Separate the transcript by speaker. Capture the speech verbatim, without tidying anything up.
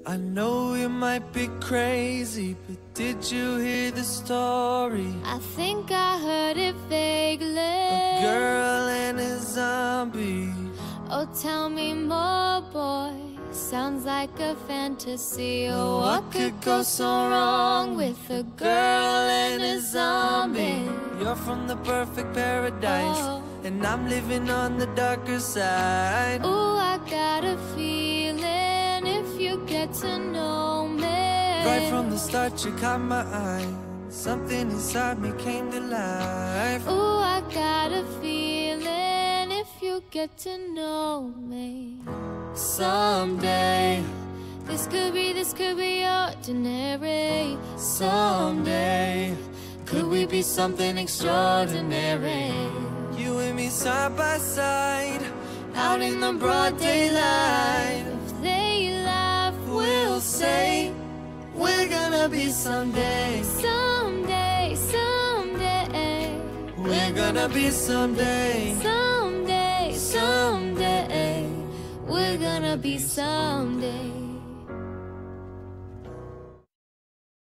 Speaker 1: I know you might be crazy, but did you hear the story?
Speaker 2: I think I heard it vaguely.
Speaker 1: A girl and a zombie.
Speaker 2: Oh, tell me more, boy. Sounds like a fantasy. Oh, what could go so wrong with a girl and a zombie?
Speaker 1: You're from the perfect paradise,
Speaker 2: oh.
Speaker 1: and I'm living on the darker side.
Speaker 2: Oh, I got a feeling if you get to know me.
Speaker 1: Right from the start you caught my eye. Something inside me came to life.
Speaker 2: Oh, I got a feeling if you get to know me.
Speaker 1: Someday
Speaker 2: this could be, this could be ordinary.
Speaker 1: Someday
Speaker 2: could we be something extraordinary?
Speaker 1: You and me side by side, out in the broad daylight.
Speaker 2: If they laugh,
Speaker 1: We'll say we're gonna be someday.
Speaker 2: someday, someday.
Speaker 1: We're gonna be someday.
Speaker 2: Someday, someday. We're gonna be someday.